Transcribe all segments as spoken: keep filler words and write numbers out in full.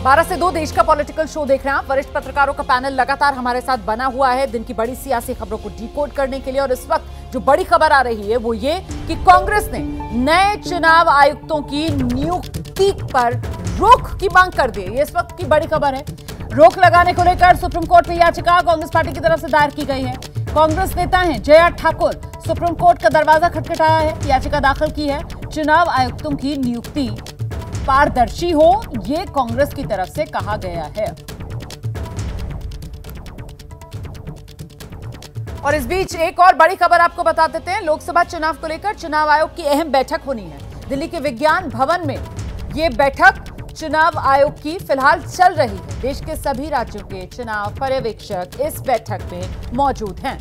बारह से दो देश का पॉलिटिकल शो देख रहे हैं आप। वरिष्ठ पत्रकारों का पैनल लगातार हमारे साथ बना हुआ है दिन की बड़ी सियासी खबरों को डिकोड करने के लिए। और इस वक्त जो बड़ी खबर आ रही है वो ये कि कांग्रेस ने नए चुनाव आयुक्तों की नियुक्ति पर रोक की मांग कर दी है। ये इस वक्त की बड़ी खबर है। रोक लगाने को लेकर सुप्रीम कोर्ट में याचिका कांग्रेस पार्टी की तरफ से दायर की गई है। कांग्रेस नेता हैं जया ठाकुर सुप्रीम कोर्ट का दरवाजा खटखटाया है, याचिका दाखिल की है। चुनाव आयुक्तों की नियुक्ति पारदर्शी हो, ये कांग्रेस की तरफ से कहा गया है। और इस बीच एक और बड़ी खबर आपको बता देते हैं। लोकसभा चुनाव को लेकर चुनाव आयोग की अहम बैठक होनी है। दिल्ली के विज्ञान भवन में ये बैठक चुनाव आयोग की फिलहाल चल रही है। देश के सभी राज्यों के चुनाव पर्यवेक्षक इस बैठक में मौजूद हैं।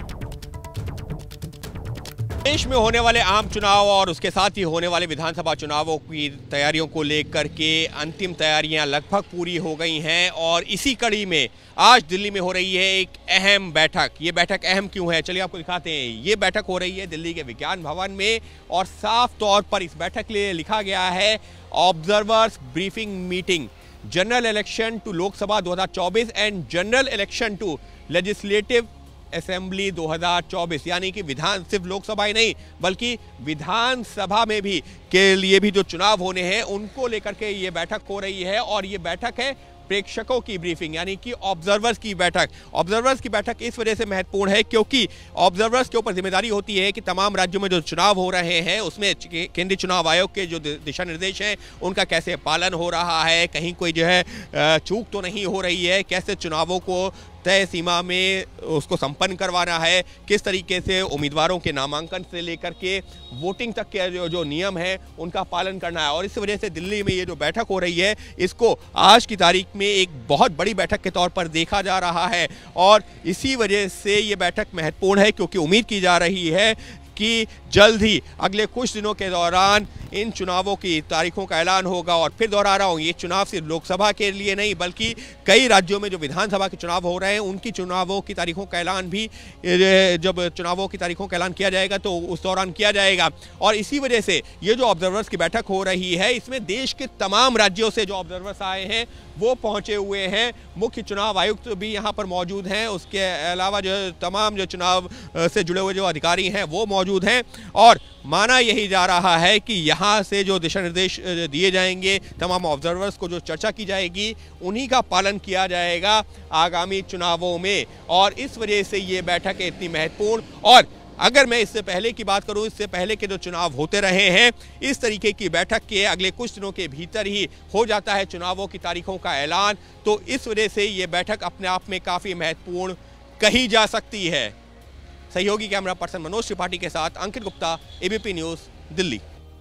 देश में होने वाले आम चुनाव और उसके साथ ही होने वाले विधानसभा चुनावों की तैयारियों को लेकर के अंतिम तैयारियां लगभग पूरी हो गई हैं और इसी कड़ी में आज दिल्ली में हो रही है एक अहम बैठक। ये बैठक अहम क्यों है, चलिए आपको दिखाते हैं। ये बैठक हो रही है दिल्ली के विज्ञान भवन में और साफ तौर पर इस बैठक के लिए लिखा गया है observers briefing meeting, general election to Lok Sabha दो हज़ार चौबीस and general election to legislative assembly दो हज़ार चौबीस, यानी कि विधान सिर्फ लोकसभा ही नहीं बल्कि विधानसभा में भी के लिए भी जो चुनाव होने हैं उनको लेकर के ये बैठक हो रही है। और ये बैठक है प्रेक्षकों की ब्रीफिंग, यानी कि ऑब्जर्वर्स की बैठक। ऑब्जर्वर्स की बैठक इस वजह से महत्वपूर्ण है क्योंकि ऑब्जर्वर्स के ऊपर जिम्मेदारी होती है कि तमाम राज्यों में जो चुनाव हो रहे हैं उसमें केंद्रीय चुनाव आयोग के जो दिशा निर्देश हैं उनका कैसे पालन हो रहा है, कहीं कोई जो है चूक तो नहीं हो रही है, कैसे चुनावों को तय सीमा में उसको संपन्न करवाना है, किस तरीके से उम्मीदवारों के नामांकन से लेकर के वोटिंग तक के जो जो नियम हैं उनका पालन करना है। और इस वजह से दिल्ली में ये जो बैठक हो रही है इसको आज की तारीख में एक बहुत बड़ी बैठक के तौर पर देखा जा रहा है। और इसी वजह से ये बैठक महत्वपूर्ण है क्योंकि उम्मीद की जा रही है कि जल्द ही अगले कुछ दिनों के दौरान इन चुनावों की तारीखों का ऐलान होगा। और फिर दोहरा रहा हूँ, ये चुनाव सिर्फ लोकसभा के लिए नहीं बल्कि कई राज्यों में जो विधानसभा के चुनाव हो रहे हैं उनकी चुनावों की तारीखों का ऐलान भी जब चुनावों की तारीखों का ऐलान किया जाएगा तो उस दौरान किया जाएगा। और इसी वजह से ये जो ऑब्जर्वर्स की बैठक हो रही है इसमें देश के तमाम राज्यों से जो ऑब्जर्वर्स आए हैं वो पहुंचे हुए हैं। मुख्य चुनाव आयुक्त भी यहाँ पर मौजूद हैं, उसके अलावा जो तमाम जो चुनाव से जुड़े हुए जो अधिकारी हैं वो मौजूद हैं। और माना यही जा रहा है कि यहाँ से जो दिशा निर्देश दिए जाएंगे तमाम ऑब्जर्वर्स को जो चर्चा की जाएगी उन्हीं का पालन किया जाएगा आगामी चुनावों में। और इस वजह से ये बैठक है इतनी महत्वपूर्ण। और अगर मैं इससे पहले की बात करूं, इससे पहले के जो चुनाव होते रहे हैं इस तरीके की बैठक के अगले कुछ दिनों के भीतर ही हो जाता है चुनावों की तारीखों का ऐलान, तो इस वजह से ये बैठक अपने आप में काफ़ी महत्वपूर्ण कही जा सकती है। सहयोगी कैमरा पर्सन मनोज त्रिपाठी के साथ अंकित गुप्ता, एबीपी न्यूज़, दिल्ली।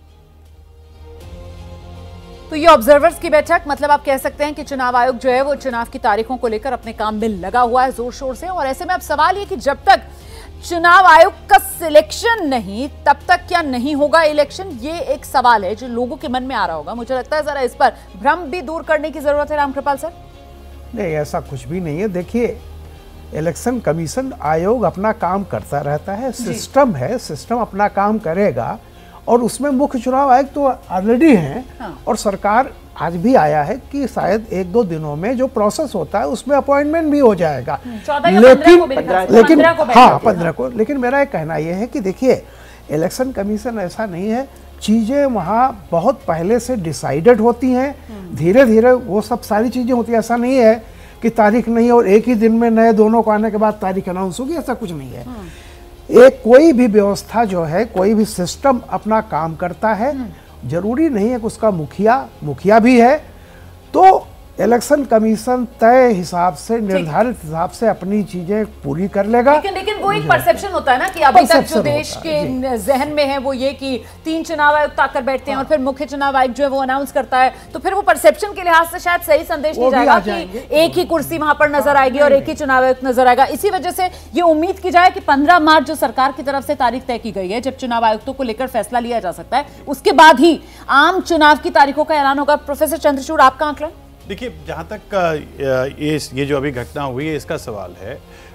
तो ये ऑब्जर्वर्स की बैठक, मतलब आप कह सकते हैं कि चुनाव आयोग जो है वो चुनाव की तारीखों को लेकर अपने काम में लगा हुआ है जोर शोर से। और ऐसे में अब सवाल ये कि जब तक चुनाव आयोग का सिलेक्शन नहीं तब तक क्या नहीं होगा इलेक्शन, ये एक सवाल है जो लोगों के मन में आ रहा होगा। मुझे लगता है जरा इस पर भ्रम भी दूर करने की जरूरत है। रामकृपाल सर, नहीं ऐसा कुछ भी नहीं है। देखिए, इलेक्शन कमीशन आयोग अपना काम करता रहता है, सिस्टम है, सिस्टम अपना काम करेगा। और उसमें मुख्य चुनाव आयोग तो ऑलरेडी हैं। हाँ। और सरकार आज भी आया है कि शायद एक दो दिनों में जो प्रोसेस होता है उसमें अपॉइंटमेंट भी हो जाएगा, लेकिन लेकिन हाँ पंद्रह को। लेकिन मेरा एक कहना यह है कि देखिए, इलेक्शन कमीशन ऐसा नहीं है, चीज़ें वहाँ बहुत पहले से डिसाइडेड होती हैं, धीरे धीरे वो सब सारी चीज़ें होती हैं। ऐसा नहीं है कि तारीख नहीं और एक ही दिन में नए दोनों को आने के बाद तारीख अनाउंस होगी, ऐसा कुछ नहीं है। एक कोई भी व्यवस्था जो है, कोई भी सिस्टम अपना काम करता है। जरूरी नहीं है कि उसका मुखिया मुखिया भी है तो इलेक्शन कमीशन तय हिसाब से, निर्धारित हिसाब से अपनी चीजें पूरी कर लेगा। लेकिन लेकिन वो एक परसेप्शन होता है ना कि अभी तक जो देश के जहन में है वो ये कि तीन चुनाव आयुक्त आकर बैठते हैं और फिर मुख्य चुनाव आयुक्त जो है वो अनाउंस करता है, तो फिर वो परसेप्शन के लिहाज से शायद सही संदेश नहीं जाएगा कि एक ही कुर्सी वहां पर नजर आएगी और एक ही चुनाव आयुक्त नजर आएगा। इसी वजह से ये उम्मीद की जाए कि पंद्रह मार्च जो सरकार की तरफ से तारीख तय की गई है जब चुनाव आयुक्तों को लेकर फैसला लिया जा सकता है, उसके बाद ही आम चुनाव की तारीखों का ऐलान होगा। प्रोफेसर चंद्रचूड़, आपका आंकलन? देखिए, जहाँ तक ये ये जो अभी घटना हुई है इसका सवाल है,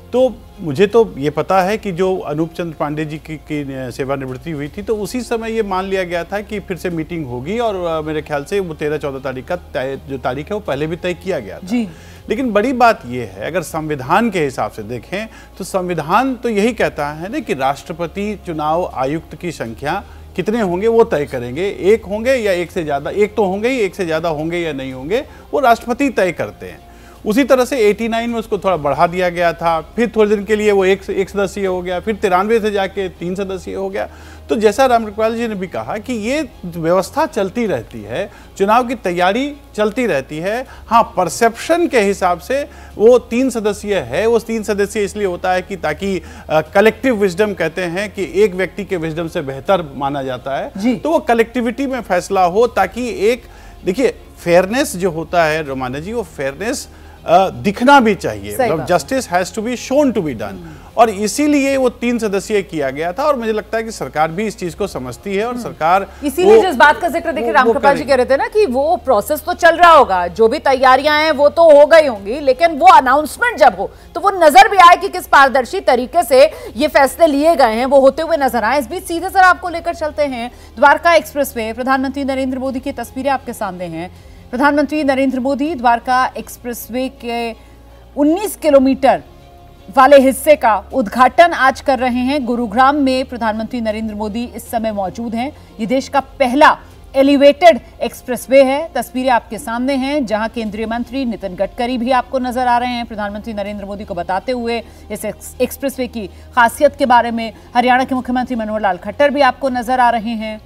तो मुझे तो ये पता है कि जो अनूप चंद्र पांडे जी की, की सेवानिवृत्ति हुई थी तो उसी समय ये मान लिया गया था कि फिर से मीटिंग होगी और आ, मेरे ख्याल से वो तेरह चौदह तारीख का तय जो तारीख है वो पहले भी तय किया गया था जी। लेकिन बड़ी बात यह है, अगर संविधान के हिसाब से देखें तो संविधान तो यही कहता है ना कि राष्ट्रपति चुनाव आयुक्त की संख्या कितने होंगे वो तय करेंगे, एक होंगे या एक से ज़्यादा, एक तो होंगे ही, एक से ज़्यादा होंगे या नहीं होंगे वो राष्ट्रपति तय करते हैं। उसी तरह से नवासी में उसको थोड़ा बढ़ा दिया गया था, फिर थोड़े दिन के लिए वो एक एक सदस्यीय हो गया, फिर तिरानवे से जाके तीन सदस्यीय हो गया। तो जैसा रामकृपाल जी ने भी कहा कि ये व्यवस्था चलती रहती है, चुनाव की तैयारी चलती रहती है। हाँ, परसेप्शन के हिसाब से वो तीन सदस्यीय है, वो तीन सदस्यीय इसलिए होता है कि ताकि कलेक्टिव विजडम कहते हैं कि एक व्यक्ति के विजडम से बेहतर माना जाता है, तो वो कलेक्टिविटी में फैसला हो, ताकि एक देखिए फेयरनेस जो होता है रोमाना जी, वो फेयरनेस Uh, दिखना भी चाहिए, मतलब justice has to be shown to be done, और इसीलिए वो तीन सदस्यीय किया गया था। और मुझे लगता है कि सरकार भी इस चीज को समझती है और सरकार इसीलिए जिस बात का जिक्र देखिए रामकृपाल जी कह रहे थे ना कि वो प्रोसेस तो चल रहा होगा, जो भी तैयारियां हैं वो तो हो गई होंगी, लेकिन वो अनाउंसमेंट जब हो तो वो नजर भी आए कि किस पारदर्शी तरीके से ये फैसले लिए गए हैं, वो होते हुए नजर आए। इस बीच सीधे सर आपको लेकर चलते हैं द्वारका एक्सप्रेस वे। प्रधानमंत्री नरेंद्र मोदी की तस्वीरें आपके सामने हैं। प्रधानमंत्री नरेंद्र मोदी द्वारका एक्सप्रेसवे के उन्नीस किलोमीटर वाले हिस्से का उद्घाटन आज कर रहे हैं। गुरुग्राम में प्रधानमंत्री नरेंद्र मोदी इस समय मौजूद हैं। ये देश का पहला एलिवेटेड एक्सप्रेसवे है। तस्वीरें आपके सामने हैं, जहां केंद्रीय मंत्री नितिन गडकरी भी आपको नजर आ रहे हैं प्रधानमंत्री नरेंद्र मोदी को बताते हुए इस एक्सप्रेसवे की खासियत के बारे में। हरियाणा के मुख्यमंत्री मनोहर लाल खट्टर भी आपको नजर आ रहे हैं।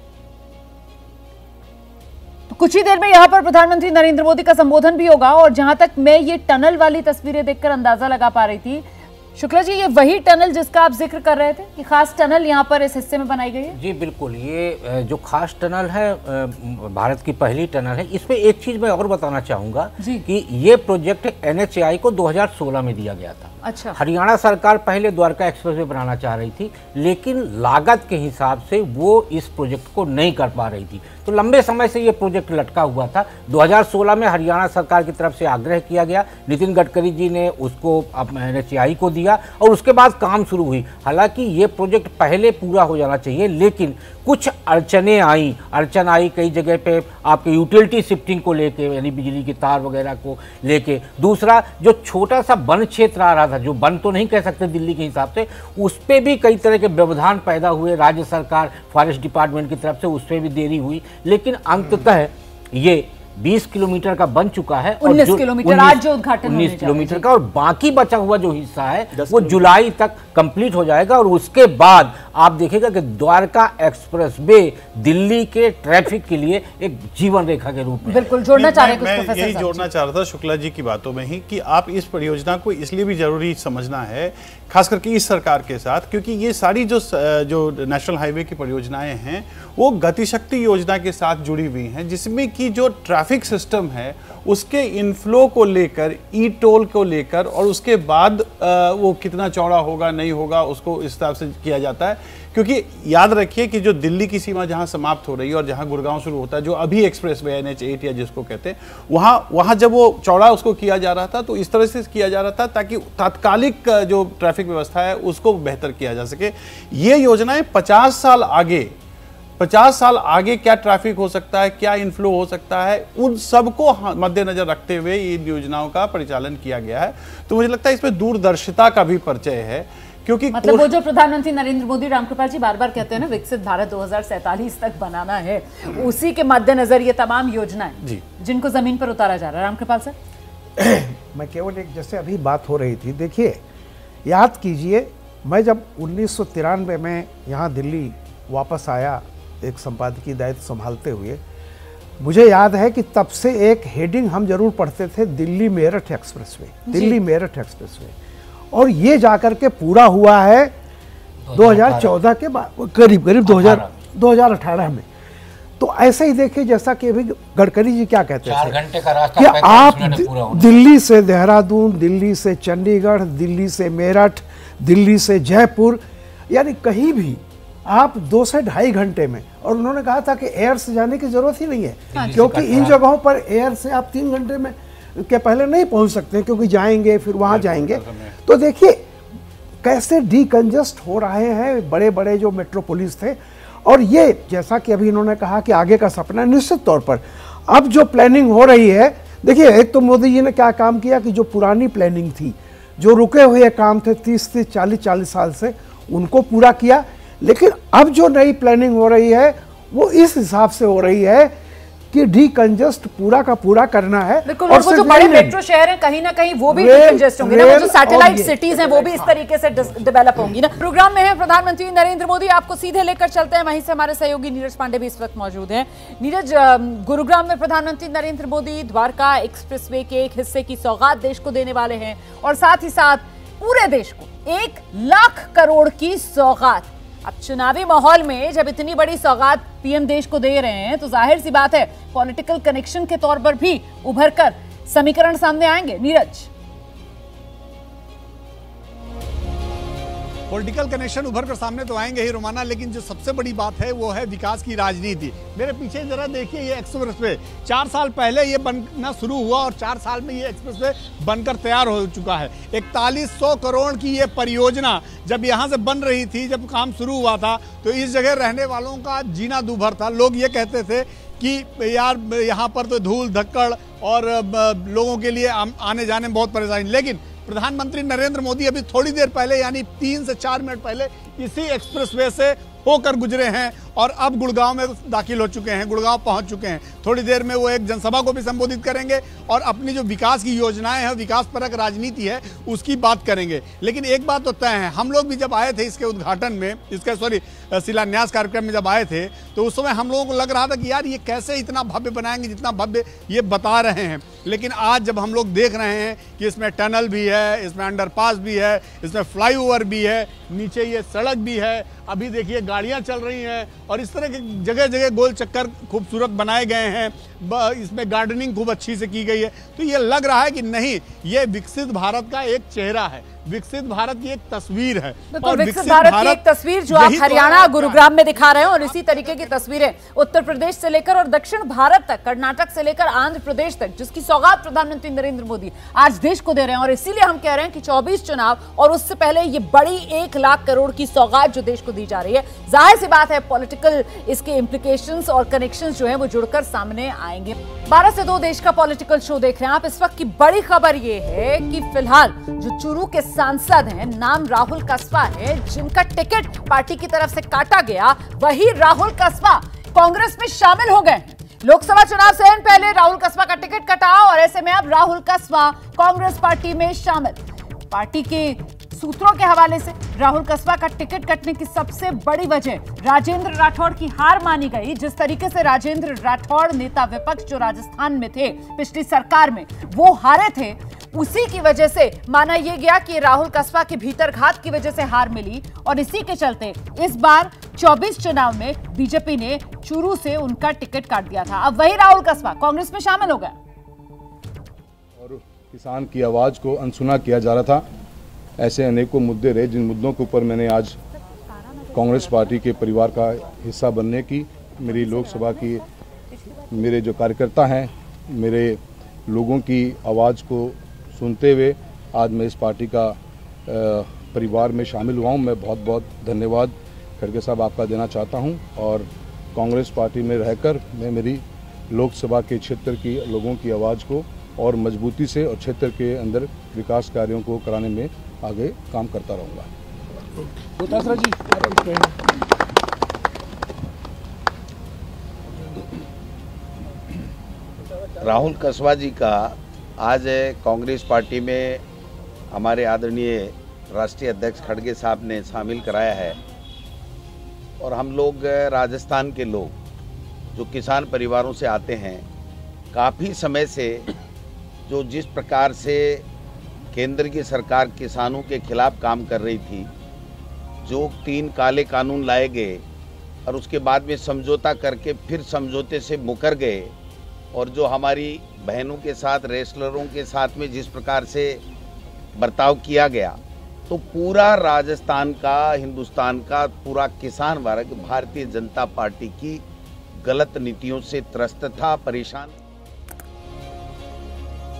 तो कुछ ही देर में यहां पर प्रधानमंत्री नरेंद्र मोदी का संबोधन भी होगा। और जहां तक मैं ये टनल वाली तस्वीरें देखकर अंदाजा लगा पा रही थी, शुक्ला जी, ये वही टनल जिसका आप जिक्र कर रहे थे कि खास टनल यहाँ पर इस हिस्से में बनाई गई है? जी बिल्कुल, ये जो खास टनल है भारत की पहली टनल है। इसमें एक चीज मैं और बताना चाहूंगा कि ये project N H A I को दो हज़ार सोलह में दिया गया था। अच्छा। हरियाणा सरकार पहले द्वारका एक्सप्रेसवे बनाना चाह रही थी, लेकिन लागत के हिसाब से वो इस प्रोजेक्ट को नहीं कर पा रही थी, तो लंबे समय से ये प्रोजेक्ट लटका हुआ था। दो हज़ार सोलह में हरियाणा सरकार की तरफ से आग्रह किया गया, नितिन गडकरी जी ने उसको एन एच ए आई को दिया और उसके बाद काम शुरू हुई। हालांकि ये प्रोजेक्ट पहले पूरा हो जाना चाहिए, लेकिन कुछ अड़चने आई अड़चन आई कई जगह पे आपके यूटिलिटी शिफ्टिंग को लेके, यानी बिजली की तार वगैरह को लेके। दूसरा, जो छोटा सा वन क्षेत्र आ रहा था, जो वन तो नहीं कह सकते दिल्ली के हिसाब से, उस पर भी कई तरह के व्यवधान पैदा हुए। राज्य सरकार फॉरेस्ट डिपार्टमेंट की तरफ से उस पर भी देरी हुई, लेकिन अंततः ये बीस किलोमीटर का बन चुका है। उन्नीस किलोमीटर आज जो उद्घाटन उन्नीस किलोमीटर का, और बाकी बचा हुआ जो हिस्सा है वो जुलाई तक कंप्लीट हो जाएगा। और उसके बाद आप देखेगा कि द्वारका एक्सप्रेसवे दिल्ली के ट्रैफिक के लिए एक जीवन रेखा के रूप में। बिल्कुल जोड़ना चाह रहे हैं, मैं यही जोड़ना चाह रहा था शुक्ला जी की बातों में ही कि आप इस परियोजना को इसलिए भी जरूरी समझना है, खास करके इस सरकार के साथ, क्योंकि ये सारी जो जो नेशनल हाईवे की परियोजनाएं हैं वो गतिशक्ति योजना के साथ जुड़ी हुई हैं, जिसमें कि जो ट्रैफिक सिस्टम है उसके इनफ्लो को लेकर, ई टोल को लेकर, और उसके बाद वो कितना चौड़ा होगा नहीं होगा उसको इस हिसाब से किया जाता है। क्योंकि याद रखिए कि जो दिल्ली की सीमा जहां समाप्त हो रही है और जहां गुड़गांव शुरू होता है, जो अभी एक्सप्रेसवे एन एच एट या जिसको कहते हैं, वहां वहां जब वो चौड़ा उसको किया जा रहा था तो इस तरह से किया जा रहा था ताकि तात्कालिक जो ट्रैफिक व्यवस्था है उसको बेहतर किया जा सके। ये योजनाएं पचास साल आगे पचास साल आगे क्या ट्रैफिक हो सकता है, क्या इनफ्लो हो सकता है, उन सबको मद्देनजर रखते हुए इन योजनाओं का परिचालन किया गया है। तो मुझे लगता है इसमें दूरदर्शिता का भी परिचय है, क्योंकि मतलब वो जो प्रधानमंत्री नरेंद्र मोदी, रामकृपाल जी बार बार कहते हैं ना, विकसित भारत दो हज़ार सैंतालीस तक बनाना है, उसी के मद्देनजर ये तमाम योजनाएं जी जिनको जमीन पर उतारा जा रहा है। रामकृपाल सर, मैं केवल एक, जैसे अभी बात हो रही थी, देखिए याद कीजिए, मैं जब उन्नीस सौ तिरानवे में यहाँ दिल्ली वापस आया एक संपादकीय दायित्व संभालते हुए, मुझे याद है कि तब से एक हेडिंग हम जरूर पढ़ते थे, दिल्ली मेरठ एक्सप्रेसवे, दिल्ली मेरठ एक्सप्रेसवे, और ये जाकर के पूरा हुआ है दो हज़ार चौदह के बाद, करीब करीब दो हज़ार अठारह में। तो ऐसे ही देखिए, जैसा कि अभी गडकरी जी क्या कहते थे, घंटे का रास्ता कि आप दिल्ली से देहरादून, दिल्ली से चंडीगढ़, दिल्ली से मेरठ, दिल्ली से जयपुर, यानी कहीं भी आप दो से ढाई घंटे में, और उन्होंने कहा था कि एयर से जाने की जरूरत ही नहीं है, क्योंकि इन जगहों पर एयर से आप तीन घंटे में के पहले नहीं पहुंच सकते, क्योंकि जाएंगे फिर वहां जाएंगे। तो देखिए कैसे डीकंजस्ट हो रहे हैं बड़े बड़े जो मेट्रोपोलिस थे। और ये जैसा कि अभी इन्होंने कहा कि आगे का सपना, निश्चित तौर पर अब जो प्लानिंग हो रही है, देखिए एक तो मोदी जी ने क्या काम किया कि जो पुरानी प्लानिंग थी, जो रुके हुए काम थे तीस तीस चालीस चालीस साल से, उनको पूरा किया। लेकिन अब जो नई प्लानिंग हो रही है वो इस हिसाब से हो रही है कि डीकंजस्ट पूरा का पूरा करना है। बिल्कुल, और वो जो बड़े मेट्रो शहर हैं कहीं ना कहीं वो भी डीकंजस्ट होंगे ना, वो जो सैटेलाइट सिटीज हैं वो भी इस तरीके से डेवलप होंगी ना। प्रोग्राम में है प्रधानमंत्री नरेंद्र मोदी, आपको सीधे लेकर चलते हैं, वहीं से हमारे सहयोगी नीरज पांडे भी इस वक्त मौजूद हैं। नीरज, गुरुग्राम में प्रधानमंत्री नरेंद्र मोदी द्वारका एक्सप्रेसवे के एक हिस्से की सौगात देश को देने वाले हैं और साथ ही साथ पूरे देश को एक लाख करोड़ की सौगात। अब चुनावी माहौल में जब इतनी बड़ी सौगात पीएम देश को दे रहे हैं तो जाहिर सी बात है पॉलिटिकल कनेक्शन के तौर पर भी उभर कर समीकरण सामने आएंगे। नीरज, पॉलिटिकल कनेक्शन उभर कर सामने तो आएंगे ही रोमाना, लेकिन जो सबसे बड़ी बात है वो है विकास की राजनीति। मेरे पीछे जरा देखिए, ये एक्सप्रेसवे चार साल पहले ये बनना शुरू हुआ और चार साल में ये एक्सप्रेसवे बनकर तैयार हो चुका है। इकतालीस सौ करोड़ की ये परियोजना जब यहाँ से बन रही थी, जब काम शुरू हुआ था, तो इस जगह रहने वालों का जीना दूभर था। लोग ये कहते थे कि यार यहाँ पर तो धूल धक्कड़ और लोगों के लिए आने जाने में बहुत परेशानी। लेकिन प्रधानमंत्री नरेंद्र मोदी अभी थोड़ी देर पहले, यानी तीन से चार मिनट पहले, इसी एक्सप्रेसवे से होकर गुजरे हैं और अब गुड़गांव में दाखिल हो चुके हैं, गुड़गांव पहुंच चुके हैं। थोड़ी देर में वो एक जनसभा को भी संबोधित करेंगे और अपनी जो विकास की योजनाएं हैं, विकास परक राजनीति है, उसकी बात करेंगे। लेकिन एक बात तो तय है, हम लोग भी जब आए थे इसके उद्घाटन में, इसके सॉरी शिलान्यास कार्यक्रम में जब आए थे, तो उस समय हम लोगों को लग रहा था कि यार ये कैसे इतना भव्य बनाएंगे जितना भव्य ये बता रहे हैं। लेकिन आज जब हम लोग देख रहे हैं कि इसमें टनल भी है, इसमें अंडरपास भी है, इसमें फ्लाईओवर भी है, नीचे ये सड़क भी है, अभी देखिए गाड़ियां चल रही हैं और इस तरह के जगह जगह गोल चक्कर खूबसूरत बनाए गए हैं। इसमें गार्डनिंग खूब अच्छी से की गई है। तो ये लग रहा है कि नहीं, ये विकसित भारत का एक चेहरा है, विकसित भारत की एक तस्वीर है। और विकसित भारत की एक तस्वीर जो आप हरियाणा गुरुग्राम में दिखा रहे हैं और इसी तरीके की तस्वीरें उत्तर प्रदेश से लेकर और दक्षिण भारत तक, कर्नाटक से लेकर आंध्र प्रदेश तक, जिसकी सौगात प्रधानमंत्री नरेंद्र मोदी आज देश को दे रहे हैं। और इसीलिए हम कह रहे हैं कि चौबीस चुनाव और उससे पहले ये बड़ी एक लाख करोड़ की सौगात जो देश को दी जा रही है, जाहिर सी बात है पॉलिटिकल इसके इंप्लीकेशंस और कनेक्शंस जो है वो जुड़कर सामने आएंगे। बारह से दो देश का पॉलिटिकल शो देख रहे हैं आप। इस वक्त की बड़ी खबर ये है कि फिलहाल जो चूरू के सांसद हैं, नाम राहुल कस्बा है, जिनका टिकट पार्टी की तरफ से काटा गया, वही राहुल कस्बा कांग्रेस में शामिल हो गए। लोकसभा चुनाव से पहले राहुल कस्बा का टिकट कटा और ऐसे में अब राहुल कस्बा कांग्रेस पार्टी में शामिल। पार्टी के सूत्रों के हवाले से राहुल कस्बा का टिकट कटने की सबसे बड़ी वजह राजेंद्र राठौड़ की हार मानी गई। जिस तरीके से राजेंद्र राठौड़ नेता विपक्ष जो राजस्थान में थे पिछली सरकार में, वो हारे थे, उसी की वजह से माना यह गया कि राहुल कस्बा के भीतर घात की वजह से हार मिली और इसी के चलते इस बार चौबीस चुनाव में बीजेपी ने चूरू से उनका टिकट काट दिया था। अब वही राहुल कस्बा कांग्रेस में शामिल हो गया और किसान की आवाज को अनसुना किया जा रहा था। ऐसे अनेकों मुद्दे रहे जिन मुद्दों के ऊपर मैंने आज कांग्रेस पार्टी के परिवार का हिस्सा बनने की, मेरी लोकसभा की, मेरे जो कार्यकर्ता हैं, मेरे लोगों की आवाज़ को सुनते हुए आज मैं इस पार्टी का परिवार में शामिल हुआ हूँ। मैं बहुत बहुत धन्यवाद खड़गे साहब आपका देना चाहता हूँ और कांग्रेस पार्टी में रहकर मैं मेरी लोकसभा के क्षेत्र की लोगों की आवाज़ को और मजबूती से और क्षेत्र के अंदर विकास कार्यों को कराने में आगे काम करता रहूँगा। राहुल कस्बा जी का आज कांग्रेस पार्टी में हमारे आदरणीय राष्ट्रीय अध्यक्ष खड़गे साहब ने शामिल कराया है और हम लोग राजस्थान के लोग जो किसान परिवारों से आते हैं, काफ़ी समय से जो जिस प्रकार से केंद्र की सरकार किसानों के खिलाफ काम कर रही थी, जो तीन काले कानून लाए गए और उसके बाद में समझौता करके फिर समझौते से मुकर गए और जो हमारी बहनों के साथ, रेसलरों के साथ में जिस प्रकार से बर्ताव किया गया, तो पूरा राजस्थान का, हिंदुस्तान का पूरा किसान वर्ग भारतीय जनता पार्टी की गलत नीतियों से त्रस्त था, परेशान।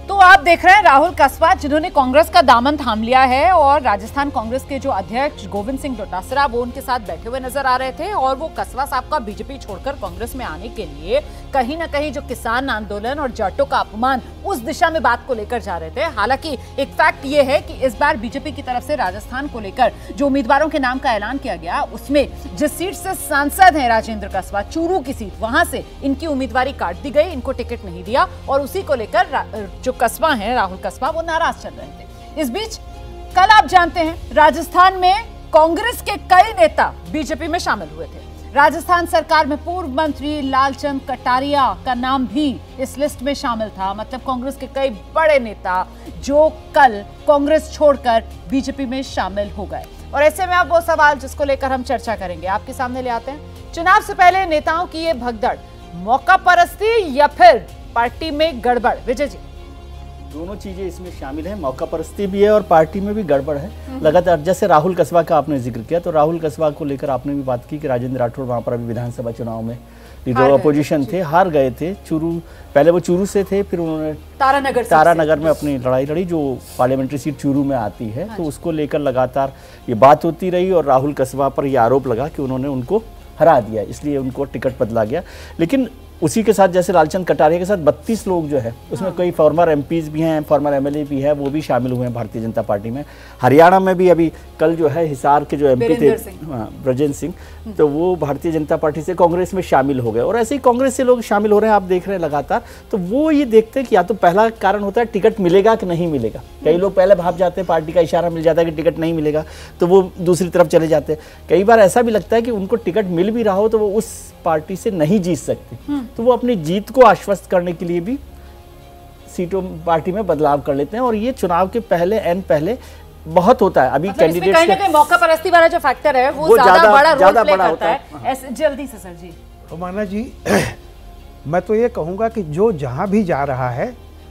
तो आप देख रहे हैं राहुल कस्बा, जिन्होंने कांग्रेस का दामन थाम लिया है और राजस्थान कांग्रेस के जो अध्यक्ष गोविंद सिंह डोटासरा वो उनके साथ बैठे हुए नजर आ रहे थे और वो कस्बा साहब का बीजेपी छोड़कर कांग्रेस में आने के लिए कहीं ना कहीं जो किसान आंदोलन और जाटों का अपमान उस दिशा में बात को लेकर जा रहे थे। हालांकि एक फैक्ट ये है कि इस बार बीजेपी की तरफ से राजस्थान को लेकर जो उम्मीदवारों के नाम का ऐलान किया गया उसमें जिस सीट से सांसद हैं राजेंद्र कस्बा, चूरू की सीट, वहां से इनकी उम्मीदवारी काट दी गई, इनको टिकट नहीं दिया और उसी को लेकर जो कस्बा है राहुल कस्बा वो नाराज चल रहे थे। इस बीच कल आप जानते हैं राजस्थान में कांग्रेस के कई नेता बीजेपी में शामिल हुए थे। राजस्थान सरकार में पूर्व मंत्री लालचंद कटारिया का नाम भी इस लिस्ट में शामिल था। मतलब कांग्रेस के कई बड़े नेता जो कल कांग्रेस छोड़कर बीजेपी में शामिल हो गए। और ऐसे में अब वो सवाल जिसको लेकर हम चर्चा करेंगे आपके सामने ले आते हैं। चुनाव से पहले नेताओं की ये भगदड़ मौका परस्ती या फिर पार्टी में गड़बड़? विजय जी, दोनों चीजें इसमें शामिल है, मौका परस्ती भी है और पार्टी में भी गड़बड़ है लगातार। जैसे राहुल कस्बा का आपने जिक्र किया, तो राहुल कस्बा को लेकर आपने भी बात की कि राजेंद्र राठौड़ वहां पर अभी विधानसभा चुनाव में लीडर अपोजिशन थे, हार गए थे। चूरू, पहले वो चूरू से थे, फिर उन्होंने तारानगर तारानगर में अपनी लड़ाई लड़ी जो पार्लियामेंट्री सीट चूरू में आती है। तो उसको लेकर लगातार ये बात होती रही और राहुल कस्बा पर यह आरोप लगा कि उन्होंने उनको हरा दिया, इसलिए उनको टिकट बदला गया। लेकिन उसी के साथ जैसे लालचंद कटारिया के साथ बत्तीस लोग जो है उसमें हाँ। कई फॉर्मर एमपीज भी हैं, फॉर्मर एमएलए भी है, वो भी शामिल हुए हैं भारतीय जनता पार्टी में। हरियाणा में भी अभी कल जो है हिसार के जो एमपी थे ब्रजेंद्र सिंह, तो वो भारतीय जनता पार्टी से कांग्रेस में शामिल हो गए और ऐसे ही कांग्रेस से लोग शामिल हो रहे हैं, आप देख रहे हैं लगातार। तो वो ये देखते हैं कि या तो पहला कारण होता है टिकट मिलेगा कि नहीं मिलेगा। कई लोग पहले भाग जाते हैं, पार्टी का इशारा मिल जाता है कि टिकट नहीं मिलेगा तो वो दूसरी तरफ चले जाते हैं। कई बार ऐसा भी लगता है कि उनको टिकट मिल भी रहा हो तो वो उस पार्टी से नहीं जीत सकते, तो वो अपनी जीत को आश्वस्त करने के लिए भी सीटों पार्टी में बदलाव कर लेते हैं। और ये चुनाव के पहले एन पहले बहुत होता है। अभी कैंडिडेट कहीं ना कहीं मौका परस्ती वाला जो फैक्टर है वो, वो ज्यादा बड़ा रोल प्ले करता है। ऐसे जल्दी से सर जी। रोमाना जी, मैं तो ये कहूँगा कि जो जहाँ भी जा रहा है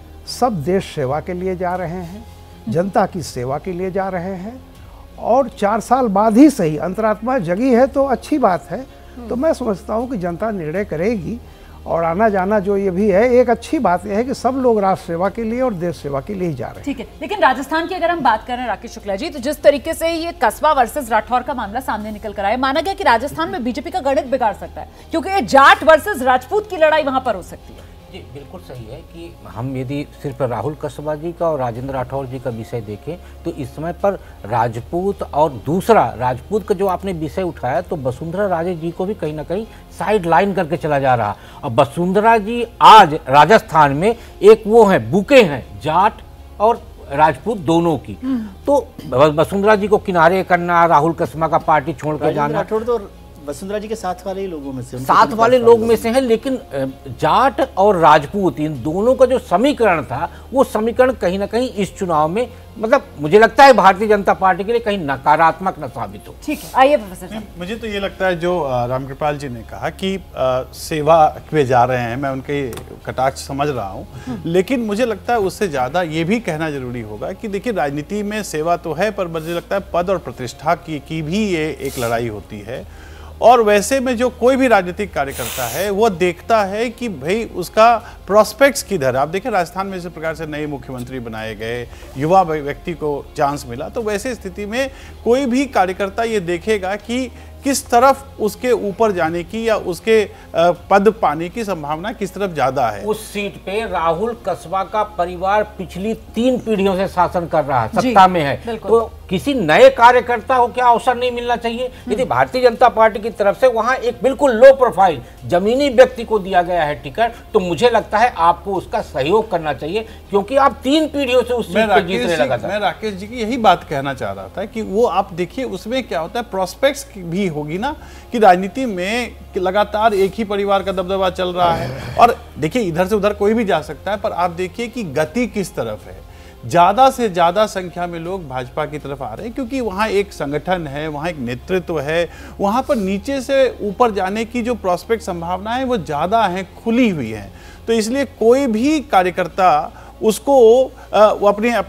सब देश सेवा के लिए जा रहे हैं, जनता की सेवा के लिए जा रहे हैं और चार साल बाद ही सही अंतरात्मा जगी है तो अच्छी बात है। तो मैं समझता हूँ कि जनता निर्णय करेगी और आना जाना जो ये भी है, एक अच्छी बात यह है कि सब लोग राष्ट्र सेवा के लिए और देश सेवा के लिए ही जा रहे हैं। ठीक है, लेकिन राजस्थान की अगर हम बात करें राकेश शुक्ला जी, तो जिस तरीके से ये कस्बा वर्सेस राठौर का मामला सामने निकल कर आया, माना गया कि राजस्थान में बीजेपी का गणित बिगाड़ सकता है क्योंकि ये जाट वर्सेस राजपूत की लड़ाई वहां पर हो सकती है। जी बिल्कुल सही है कि हम यदि सिर्फ राहुल कस्बा जी का और राजेंद्र राठौर जी का विषय देखें तो इस समय पर राजपूत और दूसरा राजपूत का जो आपने विषय उठाया तो वसुंधरा राजे जी को भी कहीं ना कहीं साइड लाइन करके चला जा रहा। और वसुंधरा जी आज राजस्थान में एक वो है बुके हैं जाट और राजपूत दोनों की, तो वसुंधरा जी को किनारे करना, राहुल कस्बा का पार्टी छोड़कर जाना, राठौड़ तो वसुंधरा जी के साथ वाले ही लोगों में से साथ वाले लोग में से हैं। लेकिन जाट और राजपूत इन दोनों का जो समीकरण था वो समीकरण कहीं ना कहीं इस चुनाव में मतलब मुझे लगता है भारतीय जनता पार्टी के लिए कहीं नकारात्मक न साबित हो। ठीक है, आइए प्रोफेसर साहब। मुझे तो ये लगता है जो रामकृपाल जी ने कहा कि आ, सेवा पे जा रहे हैं, मैं उनके कटाक्ष समझ रहा हूँ, लेकिन मुझे लगता है उससे ज़्यादा ये भी कहना जरूरी होगा कि देखिए राजनीति में सेवा तो है पर मुझे लगता है पद और प्रतिष्ठा की, की भी ये एक लड़ाई होती है। और वैसे में जो कोई भी राजनीतिक कार्यकर्ता है वो देखता है कि भाई उसका प्रॉस्पेक्ट्स किधर। आप देखें राजस्थान में इस प्रकार से नए मुख्यमंत्री बनाए गए, युवा व्यक्ति को चांस मिला, तो वैसे स्थिति में कोई भी कार्यकर्ता ये देखेगा कि किस तरफ उसके ऊपर जाने की या उसके पद पाने की संभावना किस तरफ ज्यादा है। उस सीट पे राहुल कस्बा का परिवार पिछली तीन पीढ़ियों से शासन कर रहा है, सत्ता में है, तो किसी नए कार्यकर्ता को क्या अवसर नहीं मिलना चाहिए? यदि भारतीय जनता पार्टी की तरफ से वहां एक बिल्कुल लो प्रोफाइल जमीनी व्यक्ति को दिया गया है टिकट, तो मुझे लगता है आपको उसका सहयोग करना चाहिए क्योंकि आप तीन पीढ़ियों से उस सीट पे जीतने लगा था। मैं राकेश जी की यही बात कहना चाह रहा था कि वो आप देखिए उसमें क्या होता है, प्रोस्पेक्ट्स भी होगी ना कि राजनीति में लगातार एक ही परिवार का दबदबा चल रहा है और देखिए इधर से उधर कोई भी जा सकता है, पर आप देखिए कि गति किस तरफ है। ज्यादा से ज्यादा संख्या में लोग भाजपा की तरफ आ रहे हैं क्योंकि वहां एक संगठन है, वहां एक नेतृत्व है, वहां पर नीचे से ऊपर जाने की जो प्रॉस्पेक्ट संभावनाएं वो ज्यादा हैं, खुली हुई हैं। तो इसलिए कोई भी कार्यकर्ता उसको वो अपने अपने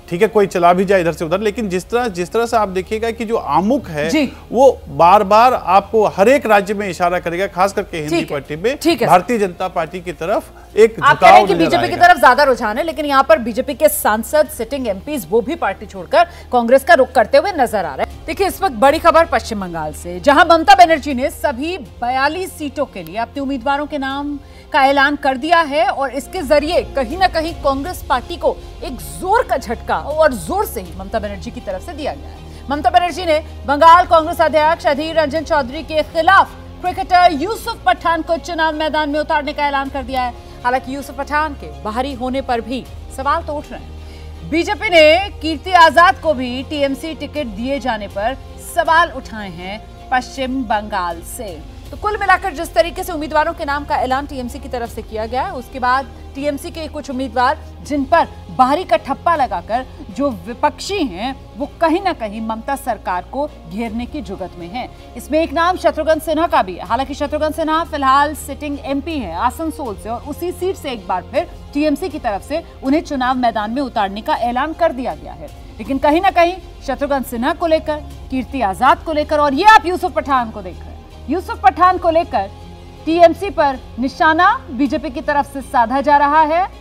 ठीक है कोई चला भी जाए इधर से उधर, लेकिन जिस तरह जिस तरह से आप देखिएगा कि जो आमुख है वो बार बार आपको हर एक राज्य में इशारा करेगा, खास करके हिंदी पट्टी में भारतीय जनता पार्टी की तरफ एक झुकाव कि बीजेपी की तरफ ज्यादा रुझान है। लेकिन यहाँ पर बीजेपी के सांसद, सिटिंग एमपीज वो भी पार्टी छोड़कर कांग्रेस का रुख करते हुए नजर आ रहे हैं। देखिए इस वक्त बड़ी खबर पश्चिम बंगाल से, जहां ममता बनर्जी ने सभी बयालीस सीटों के लिए अपने उम्मीदवारों के नाम का ऐलान कर दिया है और इसके जरिए कहीं ना कहीं कांग्रेस पार्टी को एक जोर का झटका और जोर से ही ममता बनर्जी की तरफ से दिया गया है। ममता बनर्जी ने बंगाल कांग्रेस अध्यक्ष अधीर रंजन चौधरी के खिलाफ क्रिकेटर यूसुफ पठान को चुनाव मैदान में उतारने का ऐलान कर दिया है। हालांकि यूसुफ पठान के बाहरी होने पर भी सवाल तो उठ रहे हैं। बीजेपी ने कीर्ति आजाद को भी टीएमसी टिकट दिए जाने पर सवाल उठाए हैं पश्चिम बंगाल से। तो कुल मिलाकर जिस तरीके से उम्मीदवारों के नाम का ऐलान टीएमसी की तरफ से किया गया है, उसके बाद टीएमसी के कुछ उम्मीदवार जिन पर बाहरी का ठप्पा लगाकर जो विपक्षी हैं वो कहीं ना कहीं ममता सरकार को घेरने की जुगत में हैं। इसमें एक नाम शत्रुघ्न सिन्हा का भी है। हालांकि शत्रुघ्न सिन्हा फिलहाल सिटिंग एमपी है आसनसोल से और उसी सीट से एक बार फिर टीएमसी की तरफ से उन्हें चुनाव मैदान में उतारने का ऐलान कर दिया गया है। लेकिन कहीं ना कहीं शत्रुघ्न सिन्हा को लेकर, कीर्ति आजाद को लेकर और ये आप यूसुफ पठान को देख रहे हैं, यूसुफ पठान को लेकर टीएमसी पर निशाना बीजेपी की तरफ से साधा जा रहा है।